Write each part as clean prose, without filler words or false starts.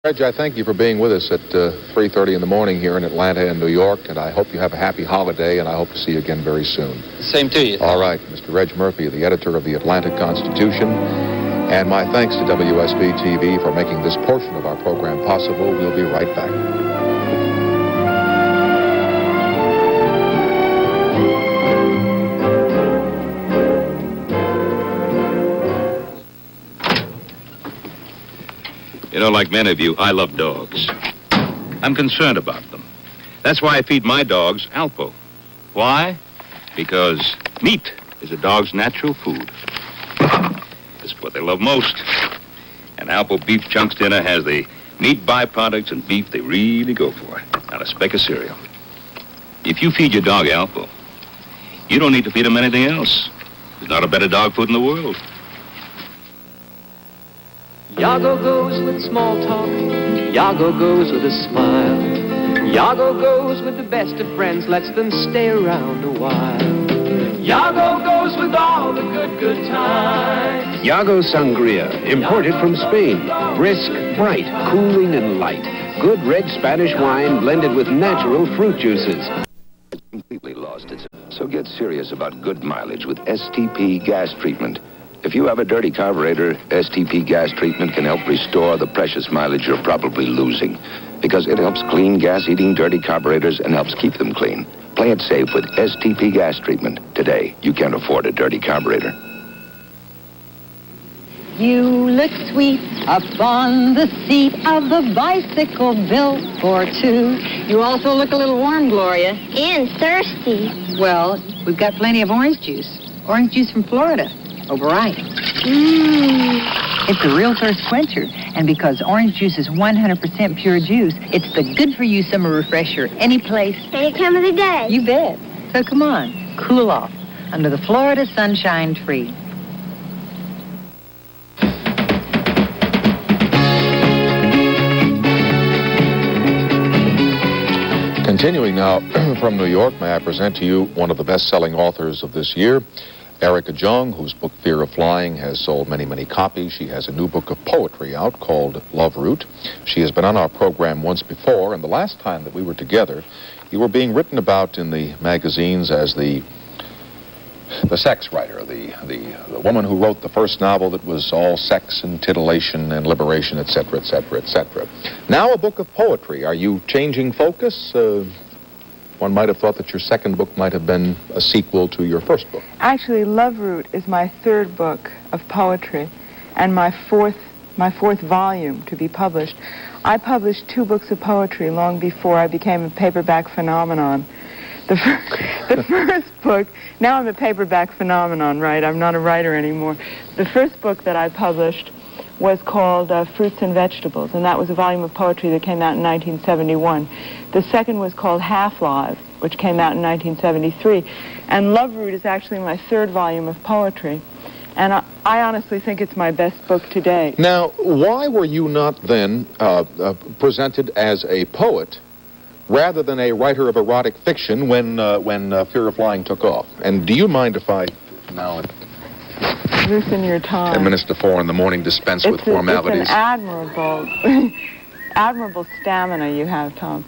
Reg, I thank you for being with us at 3:30 in the morning here in Atlanta and New York, and I hope you have a happy holiday, and I hope to see you again very soon. Same to you. All right, Mr. Reg Murphy, the editor of the Atlanta Constitution, and my thanks to WSB-TV for making this portion of our program possible. We'll be right back. You know, like many of you, I love dogs. I'm concerned about them. That's why I feed my dogs Alpo. Why? Because meat is a dog's natural food. It's what they love most. And Alpo Beef Chunks Dinner has the meat byproducts and beef they really go for. Not a speck of cereal. If you feed your dog Alpo, you don't need to feed him anything else. There's not a better dog food in the world. Yago goes with small talk, Yago goes with a smile. Yago goes with the best of friends, lets them stay around a while. Yago goes with all the good times. Yago Sangria, imported from Spain. Brisk, bright, cooling, and light. Good red Spanish wine blended with natural fruit juices. Completely lost it. So get serious about good mileage with STP gas treatment. If you have a dirty carburetor, STP gas treatment can help restore the precious mileage you're probably losing, because it helps clean gas-eating dirty carburetors and helps keep them clean. Play it safe with STP gas treatment. Today, you can't afford a dirty carburetor. You look sweet up on the seat of the bicycle built for two. You also look a little warm, Gloria. And thirsty. Well, we've got plenty of orange juice. Orange juice from Florida. Over right. It's a real thirst quencher. And because orange juice is 100% pure juice, it's the good-for-you summer refresher any place. Any time of the day. You bet. So come on, cool off under the Florida Sunshine Tree. Continuing now from New York, may I present to you one of the best-selling authors of this year, Erica Jong, whose book Fear of Flying has sold many, many copies. She has a new book of poetry out called Love Root. She has been on our program once before, and the last time that we were together, you were being written about in the magazines as the sex writer, the woman who wrote the first novel that was all sex and titillation and liberation, etc., etc., etc. Now a book of poetry. Are you changing focus? One might have thought that your second book might have been a sequel to your first book. Actually, Love Root is my third book of poetry and my fourth volume to be published. I published 2 books of poetry long before I became a paperback phenomenon. The first book, now I'm a paperback phenomenon, right? I'm not a writer anymore. The first book that I published was called Fruits and Vegetables, and that was a volume of poetry that came out in 1971. The second was called Half-Lives, which came out in 1973. And Love Root is actually my third volume of poetry. And I honestly think it's my best book to date. Now, why were you not then presented as a poet rather than a writer of erotic fiction when Fear of Flying took off? And do you mind if I now... Loosen your tongue. 10 minutes to 4 in the morning, dispense with formalities. It's an admirable stamina you have, Tom.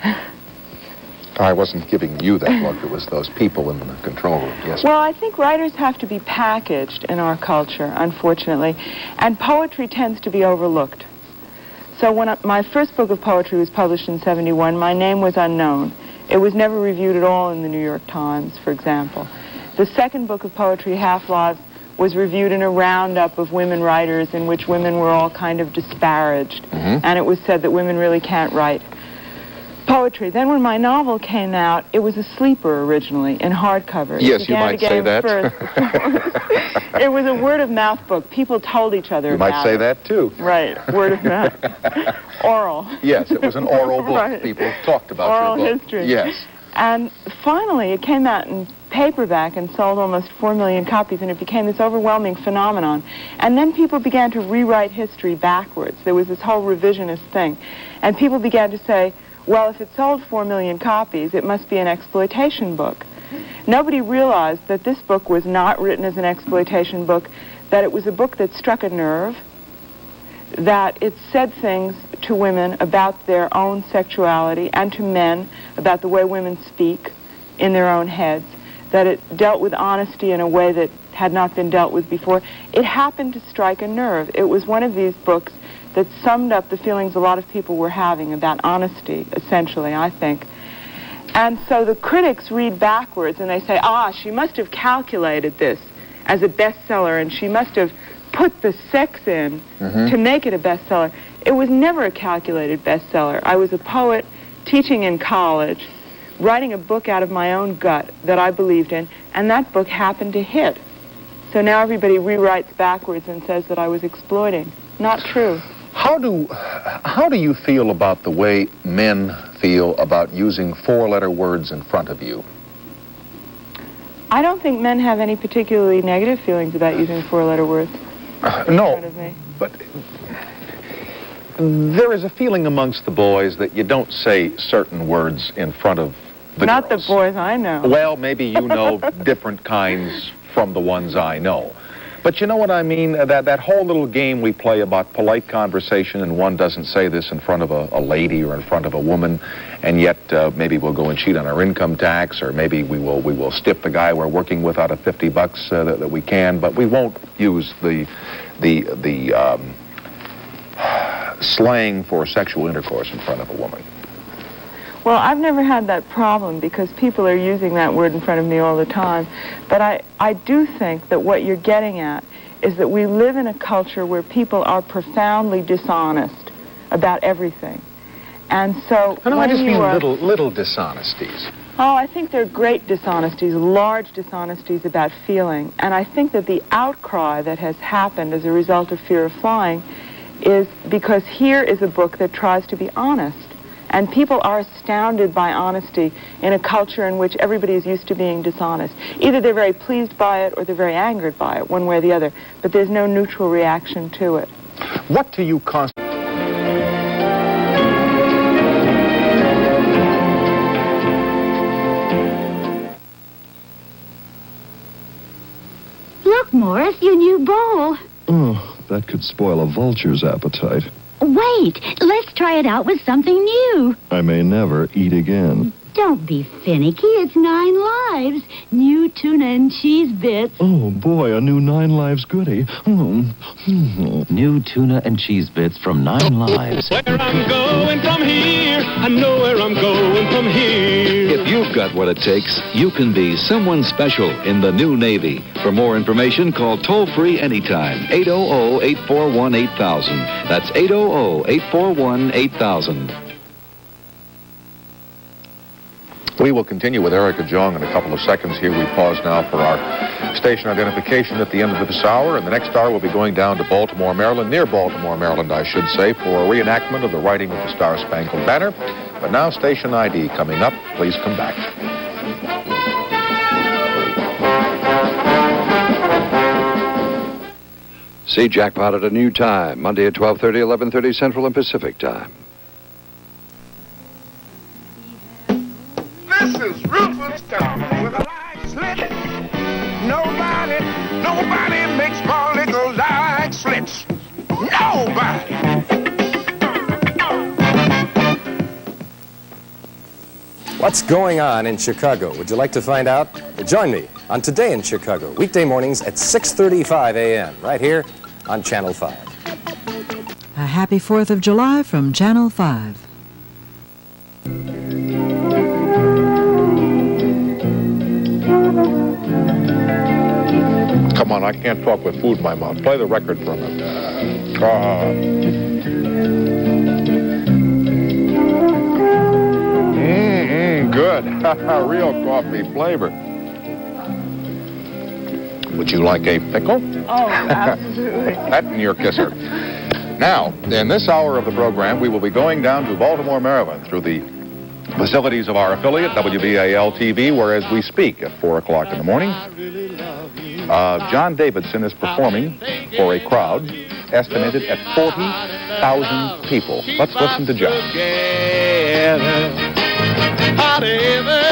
I wasn't giving you that look. It was those people in the control room. Yes. Well, I think writers have to be packaged in our culture, unfortunately, and poetry tends to be overlooked. So when my first book of poetry was published in 71, my name was unknown. It was never reviewed at all in the New York Times, for example. The second book of poetry, Half-Lives, was reviewed in a roundup of women writers in which women were all kind of disparaged. And it was said that women really can't write poetry. Then when my novel came out, it was a sleeper originally in hardcover. Yes, you might say that. It was a word-of-mouth book. People told each other about it. You might say that, too. Right, word of mouth. Oral. Yes, it was an oral book. Right. People talked about oral your book. history. Yes. And finally, it came out in paperback and sold almost 4 million copies, and it became this overwhelming phenomenon. And then people began to rewrite history backwards. There was this whole revisionist thing. And people began to say, well, if it sold 4 million copies, it must be an exploitation book. Nobody realized that this book was not written as an exploitation book, that it was a book that struck a nerve, that it said things to women about their own sexuality and to men about the way women speak in their own heads, that it dealt with honesty in a way that had not been dealt with before. It happened to strike a nerve. It was one of these books that summed up the feelings a lot of people were having about honesty, essentially, I think. And so the critics read backwards and they say, she must have calculated this as a bestseller and she must have put the sex in to make it a bestseller. It was never a calculated bestseller. I was a poet teaching in college, writing a book out of my own gut that I believed in, and that book happened to hit. So now everybody rewrites backwards and says that I was exploiting. Not true. How do you feel about the way men feel about using four-letter words in front of you? I don't think men have any particularly negative feelings about using four-letter words in front of me. But there is a feeling amongst the boys that you don't say certain words in front of the Not girls. the boys I know. Well, maybe you know different kinds from the ones I know. But you know what I mean? That whole little game we play about polite conversation, and one doesn't say this in front of a lady or in front of a woman, and yet maybe we'll go and cheat on our income tax, or maybe we will stiff the guy we're working with out of $50 that we can, but we won't use the slang for sexual intercourse in front of a woman. Well, I've never had that problem because people are using that word in front of me all the time. But I do think that what you're getting at is that we live in a culture where people are profoundly dishonest about everything. And so I just mean little dishonesties. Oh, I think they're great dishonesties, large dishonesties about feeling. And I think that the outcry that has happened as a result of Fear of Flying is because here is a book that tries to be honest. And people are astounded by honesty in a culture in which everybody is used to being dishonest. Either they're very pleased by it or they're very angered by it, one way or the other. But there's no neutral reaction to it. What do you constantly... Look, Morris, your new bowl. Oh, that could spoil a vulture's appetite. Wait, let's try it out with something new. I may never eat again. Don't be finicky. It's 9 Lives. New tuna and cheese bits. Oh, boy, a new 9 Lives goodie. New tuna and cheese bits from 9 Lives. Where I'm going from here, I know where I'm going from here. If you've got what it takes, you can be someone special in the new Navy. For more information, call toll-free anytime, 800-841-8000. That's 800-841-8000. We will continue with Erica Jong in a couple of seconds here. We pause now for our station identification at the end of this hour. And the next hour, we'll be going down to Baltimore, Maryland, near Baltimore, Maryland, I should say, for a reenactment of the writing of the Star-Spangled Banner. But now, station ID coming up. Please come back. See Jackpot at a new time, Monday at 12:30, 11:30 Central and Pacific Time. This is Rufus Thomas with a light slit. Nobody makes my liquor like slits. Nobody. What's going on in Chicago? Would you like to find out? Well, join me on Today in Chicago, weekday mornings at 6:35 a.m. right here on Channel 5. A happy 4th of July from Channel 5. Come on, I can't talk with food in my mouth. Play the record for a minute. Good. Real coffee flavor. Would you like a pickle? Oh, absolutely. That and your kisser. Now, in this hour of the program, we will be going down to Baltimore, Maryland, through the facilities of our affiliate, WBAL-TV, where as we speak at 4 o'clock in the morning, John Davidson is performing for a crowd estimated at 40,000 people. Let's listen to John. Whatever,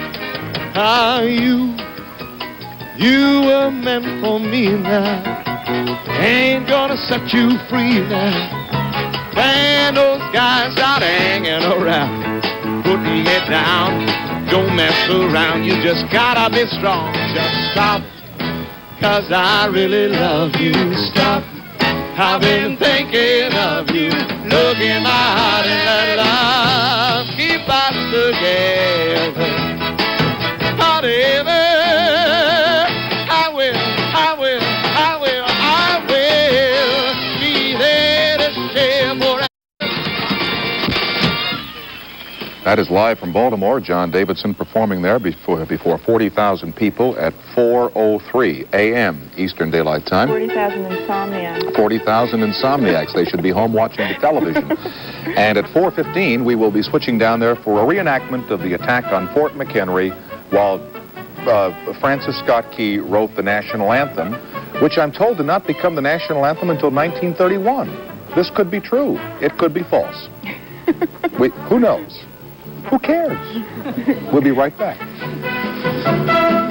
how you were meant for me now. ain't gonna set you free now. When those guys start hanging around, putting it down, don't mess around. You just gotta be strong. Just stop, 'cause I really love you. Stop, I've been thinking of you. Look in my heart and let love keep us together. Whatever, I will be there to stay forever. That is live from Baltimore. John Davidson performing there before 40,000 people at 4:03 a.m. Eastern Daylight Time. 40,000 insomniacs. 40,000 insomniacs. They should be home watching the television. And at 4:15, we will be switching down there for a reenactment of the attack on Fort McHenry while Francis Scott Key wrote the national anthem, which I'm told did not become the national anthem until 1931. This could be true. It could be false. Who knows? Who cares? We'll be right back.